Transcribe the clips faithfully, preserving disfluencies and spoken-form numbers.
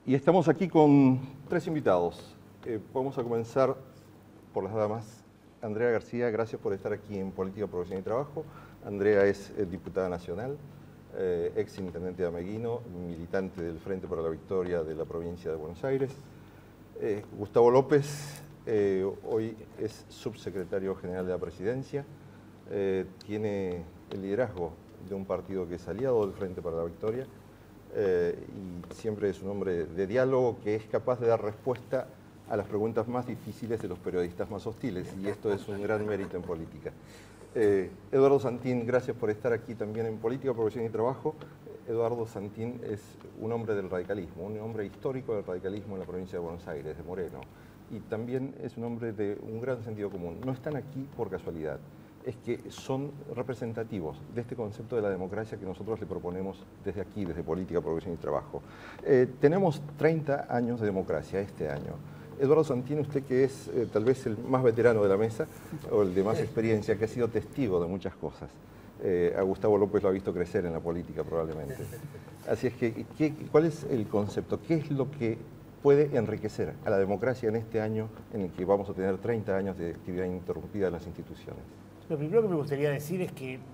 Y estamos aquí con tres invitados. Eh, vamos a comenzar por las damas. Andrea García, gracias por estar aquí en Política, Profesión y Trabajo. Andrea es eh, diputada nacional, eh, ex intendente de Ameguino, militante del Frente para la Victoria de la provincia de Buenos Aires. Eh, Gustavo López, eh, hoy es subsecretario general de la Presidencia, eh, tiene el liderazgo de un partido que es aliado del Frente para la Victoria, eh, y siempre es un hombre de diálogo que es capaz de dar respuesta a las preguntas más difíciles de los periodistas más hostiles, y esto es un gran mérito en política. Eh, Eduardo Santín, gracias por estar aquí también en Política, Profesión y Trabajo. Eduardo Santín es un hombre del radicalismo, un hombre histórico del radicalismo en la provincia de Buenos Aires, de Moreno, y también es un hombre de un gran sentido común. No están aquí por casualidad, es que son representativos de este concepto de la democracia que nosotros le proponemos desde aquí, desde Política, Profesión y Trabajo. Eh, tenemos treinta años de democracia este año. Eduardo Santín, usted que es eh, tal vez el más veterano de la mesa, o el de más experiencia, que ha sido testigo de muchas cosas. Eh, a Gustavo López lo ha visto crecer en la política probablemente. Así es que, ¿qué, ¿cuál es el concepto? ¿Qué es lo que puede enriquecer a la democracia en este año en el que vamos a tener treinta años de actividad interrumpida en las instituciones? Lo primero que me gustaría decir es que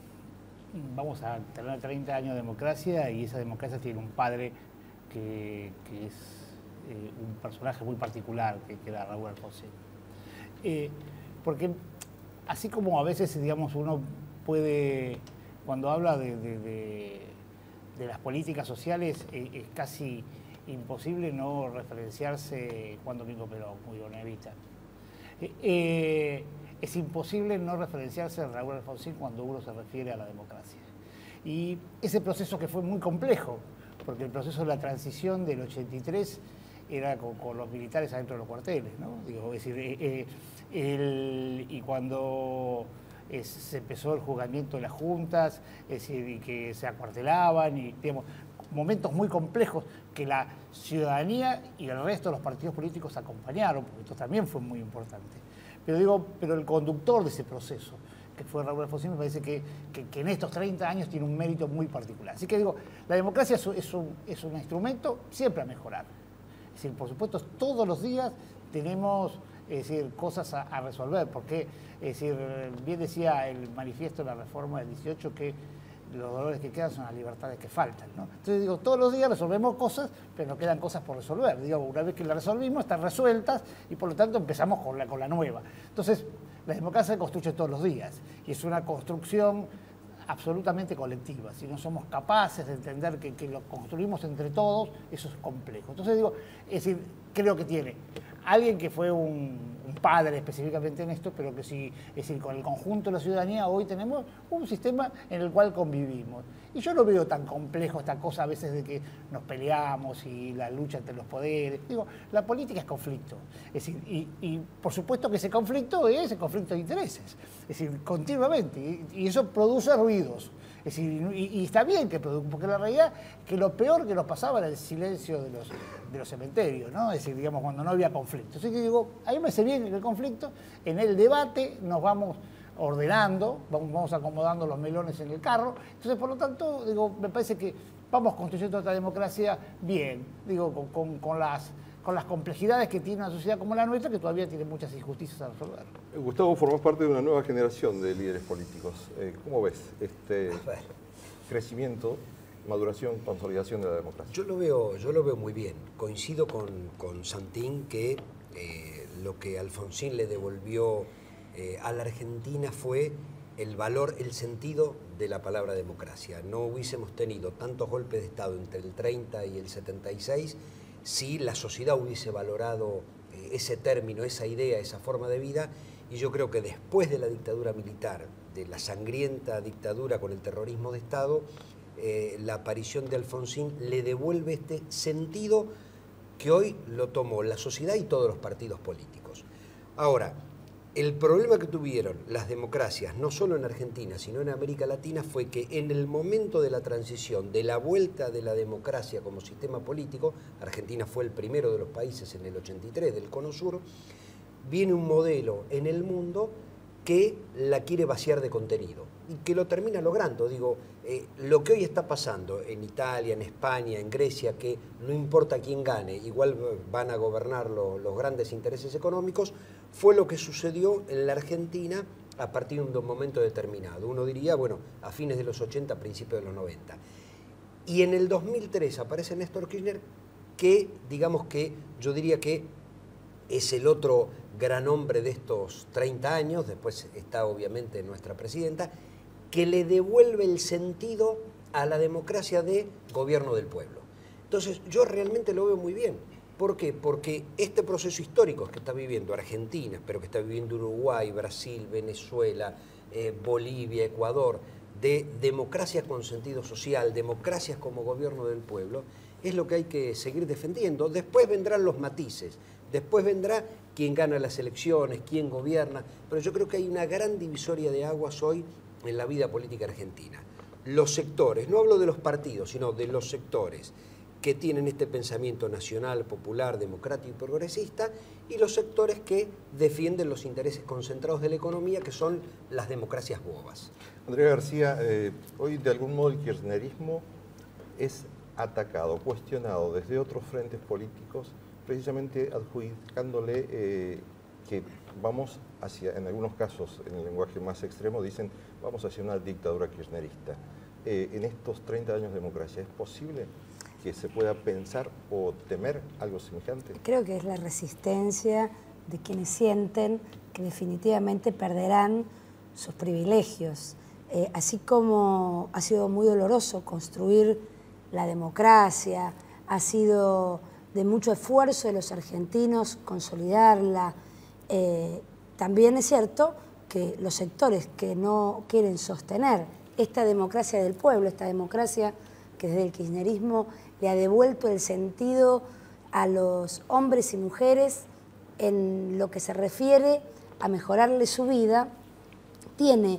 vamos a tener treinta años de democracia y esa democracia tiene un padre que, que es eh, un personaje muy particular, que, que era Raúl Alfonsín. Eh, porque así como a veces, digamos, uno puede, cuando habla de, de, de, de las políticas sociales, eh, es casi imposible no referenciarse Juan Domingo Perón, muy bonavita. Eh, eh, es imposible no referenciarse a Raúl Alfonsín cuando uno se refiere a la democracia. Y ese proceso que fue muy complejo, porque el proceso de la transición del ochenta y tres era con, con los militares adentro de los cuarteles, ¿no? Digo, es decir, eh, eh, el, y cuando es, se empezó el juzgamiento de las juntas, es decir, y que se acuartelaban, y digamos, momentos muy complejos que la ciudadanía y el resto de los partidos políticos acompañaron, porque esto también fue muy importante. Pero digo, pero el conductor de ese proceso, que fue Raúl Alfonsín, me parece que, que, que en estos treinta años tiene un mérito muy particular. Así que digo, la democracia es un, es un, es un instrumento siempre a mejorar. Es decir, por supuesto, todos los días tenemos es decir, cosas a, a resolver, porque es decir, bien decía el manifiesto de la reforma del dieciocho que los dolores que quedan son las libertades que faltan, ¿no? Entonces digo, todos los días resolvemos cosas, pero nos quedan cosas por resolver. Digo, una vez que las resolvimos, están resueltas y por lo tanto empezamos con la, con la nueva. Entonces, la democracia se construye todos los días y es una construcción absolutamente colectiva. Si no somos capaces de entender que, que lo construimos entre todos, eso es complejo. Entonces digo, es decir, creo que tiene alguien que fue un, un padre específicamente en esto, pero que sí, es decir, con el conjunto de la ciudadanía hoy tenemos un sistema en el cual convivimos. Y yo no veo tan complejo esta cosa a veces de que nos peleamos y la lucha entre los poderes. Digo, la política es conflicto. Es decir, y, y por supuesto que ese conflicto es el conflicto de intereses. Es decir, continuamente. Y, y eso produce ruidos. Es decir, y, y está bien que produzca, porque la realidad es que lo peor que nos pasaba era el silencio de los, de los cementerios, ¿no? Es decir, digamos, cuando no había conflicto. Así que digo, a mí me hace bien el conflicto, en el debate nos vamos ordenando, vamos, vamos acomodando los melones en el carro. Entonces, por lo tanto, digo, me parece que vamos construyendo esta democracia bien, digo, con, con, con las... con las complejidades que tiene una sociedad como la nuestra, que todavía tiene muchas injusticias a resolver. Gustavo, formás parte de una nueva generación de líderes políticos. Eh, ¿Cómo ves este crecimiento, maduración, consolidación de la democracia? Yo lo veo, yo lo veo muy bien. Coincido con, con Santín que eh, lo que Alfonsín le devolvió eh, a la Argentina fue el valor, el sentido de la palabra democracia. No hubiésemos tenido tantos golpes de Estado entre el treinta y el setenta y seis si la sociedad hubiese valorado eh, ese término, esa idea, esa forma de vida, y yo creo que después de la dictadura militar, de la sangrienta dictadura con el terrorismo de Estado, eh, la aparición de Alfonsín le devuelve este sentido que hoy lo tomó la sociedad y todos los partidos políticos. Ahora, el problema que tuvieron las democracias, no solo en Argentina, sino en América Latina, fue que en el momento de la transición, de la vuelta de la democracia como sistema político, Argentina fue el primero de los países en el ochenta y tres del Cono Sur, viene un modelo en el mundo que la quiere vaciar de contenido. y que lo termina logrando. Digo, eh, lo que hoy está pasando en Italia, en España, en Grecia, que no importa quién gane, igual van a gobernar lo, los grandes intereses económicos, fue lo que sucedió en la Argentina a partir de un momento determinado. Uno diría, bueno, a fines de los ochenta, principios de los noventa. Y en el dos mil tres aparece Néstor Kirchner, que digamos que yo diría que es el otro gran hombre de estos treinta años, después está obviamente nuestra presidenta, que le devuelve el sentido a la democracia de gobierno del pueblo. Entonces yo realmente lo veo muy bien. ¿Por qué? Porque este proceso histórico que está viviendo Argentina, pero que está viviendo Uruguay, Brasil, Venezuela, eh, Bolivia, Ecuador, de democracias con sentido social, democracias como gobierno del pueblo, es lo que hay que seguir defendiendo. Después vendrán los matices, después vendrá quién gana las elecciones, quién gobierna, pero yo creo que hay una gran divisoria de aguas hoy en la vida política argentina. Los sectores, no hablo de los partidos, sino de los sectores que tienen este pensamiento nacional, popular, democrático y progresista, y los sectores que defienden los intereses concentrados de la economía, que son las democracias bobas. Andrea García, eh, hoy de algún modo el kirchnerismo es atacado, cuestionado desde otros frentes políticos, precisamente adjudicándole eh, que vamos hacia, en algunos casos, en el lenguaje más extremo, dicen vamos hacia una dictadura kirchnerista. Eh, en estos treinta años de democracia, ¿es posible que se pueda pensar o temer algo semejante? Creo que es la resistencia de quienes sienten que definitivamente perderán sus privilegios. Eh, así como ha sido muy doloroso construir la democracia, ha sido de mucho esfuerzo de los argentinos consolidarla, eh, también es cierto que los sectores que no quieren sostener esta democracia del pueblo, esta democracia que desde el kirchnerismo le ha devuelto el sentido a los hombres y mujeres en lo que se refiere a mejorarle su vida, tiene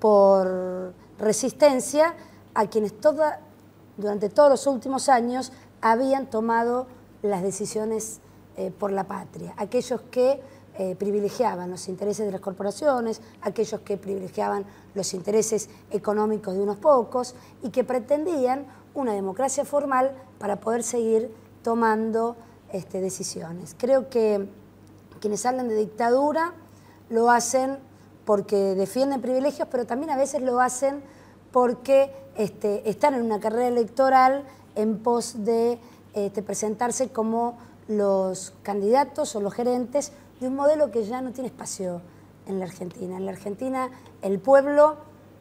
por resistencia a quienes toda, durante todos los últimos años habían tomado las decisiones eh, por la patria, aquellos que eh, privilegiaban los intereses de las corporaciones, aquellos que privilegiaban los intereses económicos de unos pocos y que pretendían una democracia formal para poder seguir tomando este, decisiones. Creo que quienes hablan de dictadura lo hacen porque defienden privilegios, pero también a veces lo hacen porque este, están en una carrera electoral en pos de este, presentarse como los candidatos o los gerentes de un modelo que ya no tiene espacio en la Argentina. En la Argentina el pueblo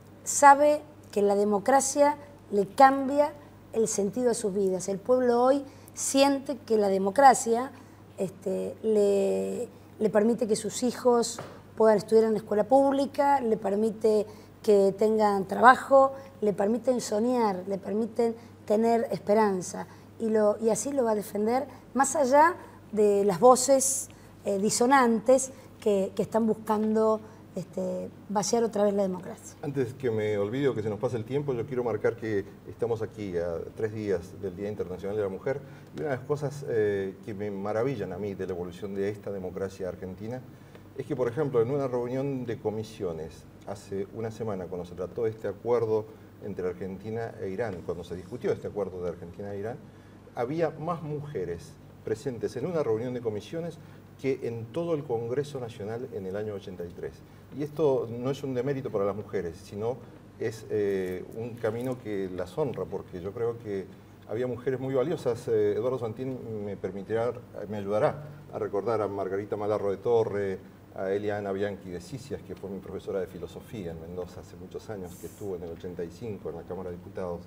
sabe que la democracia le cambia el sentido a sus vidas. El pueblo hoy siente que la democracia este, le, le permite que sus hijos puedan estudiar en la escuela pública, le permite que tengan trabajo, le permiten soñar, le permiten tener esperanza. Y, lo, y así lo va a defender, más allá de las voces eh, disonantes que, que están buscando este, vaciar otra vez la democracia. Antes que me olvide o que se nos pase el tiempo, yo quiero marcar que estamos aquí a tres días del Día Internacional de la Mujer, y una de las cosas eh, que me maravillan a mí de la evolución de esta democracia argentina es que, por ejemplo, en una reunión de comisiones hace una semana, cuando se trató este acuerdo entre Argentina e Irán, cuando se discutió este acuerdo de Argentina e Irán, había más mujeres presentes en una reunión de comisiones que en todo el Congreso Nacional en el año ochenta y tres. Y esto no es un demérito para las mujeres, sino es eh, un camino que las honra, porque yo creo que había mujeres muy valiosas. Eh, Eduardo Santín me permitirá, me ayudará a recordar a Margarita Malarro de Torre, a Eliana Bianchi de Cicias, que fue mi profesora de filosofía en Mendoza hace muchos años, que estuvo en el ochenta y cinco en la Cámara de Diputados.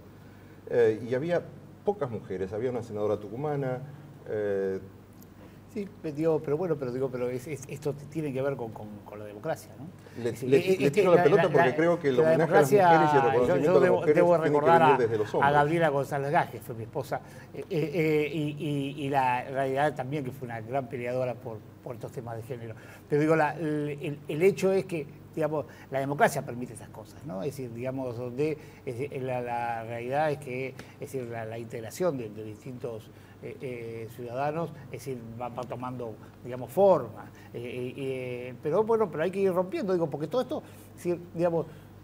Eh, y había pocas mujeres, había una senadora tucumana. Eh, Sí, digo, pero bueno, pero digo, pero es, es, esto tiene que ver con, con, con la democracia, ¿no? Le, le, le, le tiro la pelota porque la, creo que el homenaje a las mujeres y el reconocimiento yo, yo a las mujeres debo tiene que venir desde los hombres. A Gabriela González Gás, que fue mi esposa, eh, eh, y, y, y la realidad también que fue una gran peleadora por, por estos temas de género. Pero digo, la, el, el hecho es que, digamos, la democracia permite esas cosas, ¿no? Es decir, digamos, donde es decir, la, la realidad es que, es decir, la, la integración de, de distintos Eh, eh, ciudadanos, es decir, va, va tomando, digamos, forma. Eh, eh, pero bueno, pero hay que ir rompiendo, digo, porque todo esto, es decir, digamos,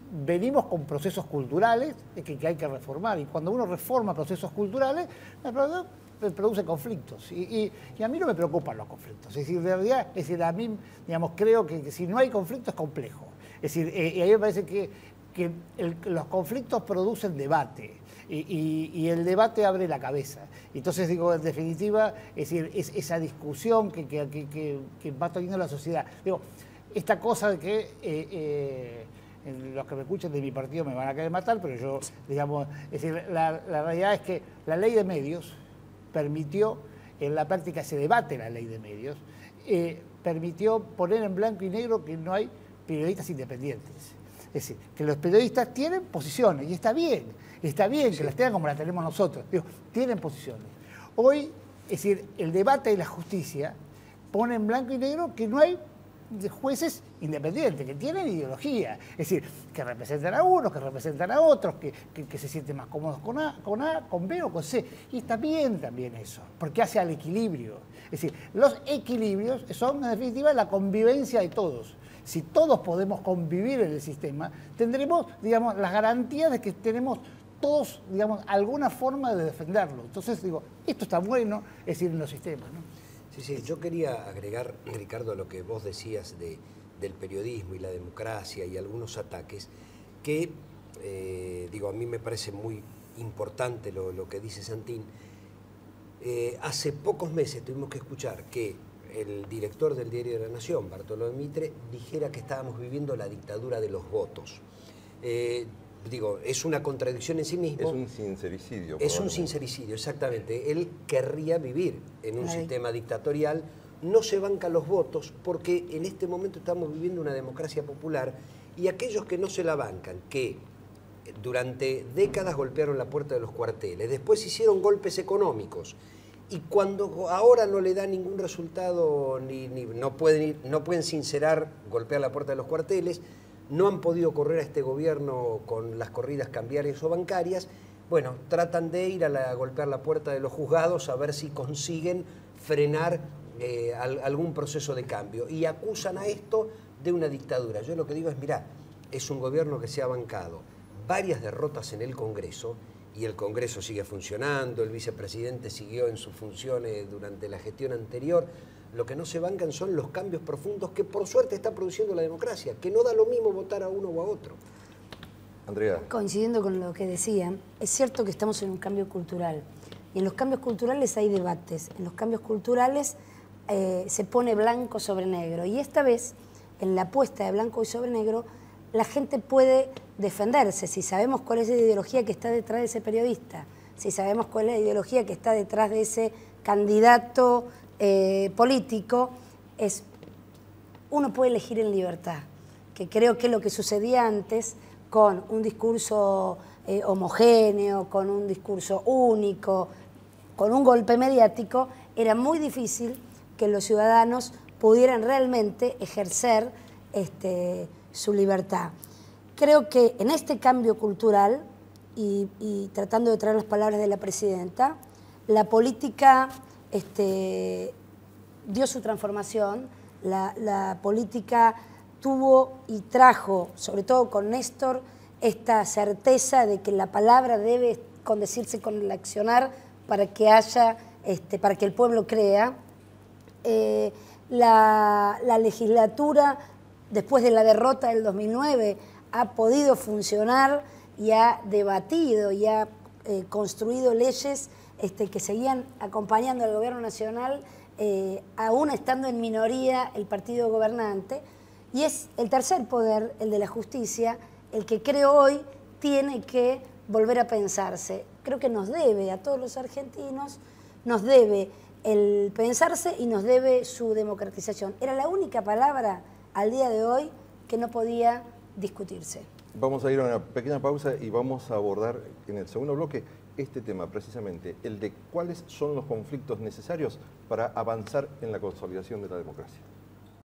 venimos con procesos culturales que, que hay que reformar, y cuando uno reforma procesos culturales, produce conflictos, y, y, y a mí no me preocupan los conflictos. Es decir, de realidad, es decir, a mí, digamos, creo que, que si no hay conflicto es complejo. Es decir, eh, y a mí me parece que, que el, los conflictos producen debate. Y, y, y el debate abre la cabeza. Entonces, digo, en definitiva, es decir, es esa discusión que, que, que, que va teniendo la sociedad. Digo, esta cosa de que eh, eh, los que me escuchen de mi partido me van a querer matar, pero yo, digamos, es decir, la, la realidad es que la ley de medios permitió, en la práctica se debate la ley de medios, eh, permitió poner en blanco y negro que no hay periodistas independientes. Es decir, que los periodistas tienen posiciones, y está bien. Está bien que sí, las tengan como las tenemos nosotros. Digo, tienen posiciones. Hoy, es decir, el debate y la justicia pone en blanco y negro que no hay jueces independientes, que tienen ideología. Es decir, que representan a unos, que representan a otros, que, que, que se sienten más cómodos con A, con A, con B o con C. Y está bien también eso, porque hace al equilibrio. Es decir, los equilibrios son, en definitiva, la convivencia de todos. Si todos podemos convivir en el sistema, tendremos, digamos, las garantías de que tenemos todos, digamos, alguna forma de defenderlo. Entonces, digo, esto está bueno, es decir, en los sistemas, ¿no? Sí, sí, yo quería agregar, Ricardo, a lo que vos decías de, del periodismo y la democracia y algunos ataques, que, eh, digo, a mí me parece muy importante lo, lo que dice Santín. Eh, hace pocos meses tuvimos que escuchar que el director del Diario de la Nación, Bartolomé Mitre, dijera que estábamos viviendo la dictadura de los votos. Eh, Digo, es una contradicción en sí mismo. Es un sincericidio. Es un sincericidio, exactamente. Él querría vivir en un Ay. sistema dictatorial, no se banca los votos, porque en este momento estamos viviendo una democracia popular, y aquellos que no se la bancan, que durante décadas golpearon la puerta de los cuarteles, después hicieron golpes económicos, y cuando ahora no le da ningún resultado, ni, ni, no, pueden, no pueden sincerar golpear la puerta de los cuarteles, no han podido correr a este gobierno con las corridas cambiarias o bancarias, bueno, tratan de ir a, la, a golpear la puerta de los juzgados a ver si consiguen frenar eh, al, algún proceso de cambio, y acusan a esto de una dictadura. Yo lo que digo es, mirá, es un gobierno que se ha bancado varias derrotas en el Congreso, y el Congreso sigue funcionando, el vicepresidente siguió en sus funciones durante la gestión anterior. Lo que no se bancan son los cambios profundos que por suerte está produciendo la democracia, que no da lo mismo votar a uno o a otro. Andrea. Coincidiendo con lo que decían, es cierto que estamos en un cambio cultural, y en los cambios culturales hay debates, en los cambios culturales eh, se pone blanco sobre negro, y esta vez, en la apuesta de blanco y sobre negro, la gente puede defenderse si sabemos cuál es la ideología que está detrás de ese periodista, si sabemos cuál es la ideología que está detrás de ese candidato Eh, político, es, uno puede elegir en libertad, que creo que es lo que sucedía antes con un discurso eh, homogéneo, con un discurso único, con un golpe mediático, era muy difícil que los ciudadanos pudieran realmente ejercer este, su libertad. Creo que en este cambio cultural, y, y tratando de traer las palabras de la presidenta, la política Este, dio su transformación, la, la política tuvo y trajo, sobre todo con Néstor, esta certeza de que la palabra debe condecirse con el accionar para que haya, este, para que el pueblo crea. Eh, la, la legislatura, después de la derrota del dos mil nueve, ha podido funcionar y ha debatido y ha eh, construido leyes Este, que seguían acompañando al gobierno nacional, eh, aún estando en minoría el partido gobernante, y es el tercer poder, el de la justicia, el que creo hoy tiene que volver a pensarse. Creo que nos debe a todos los argentinos, nos debe el pensarse y nos debe su democratización. Era la única palabra al día de hoy que no podía discutirse. Vamos a ir a una pequeña pausa y vamos a abordar en el segundo bloque este tema, precisamente, el de cuáles son los conflictos necesarios para avanzar en la consolidación de la democracia.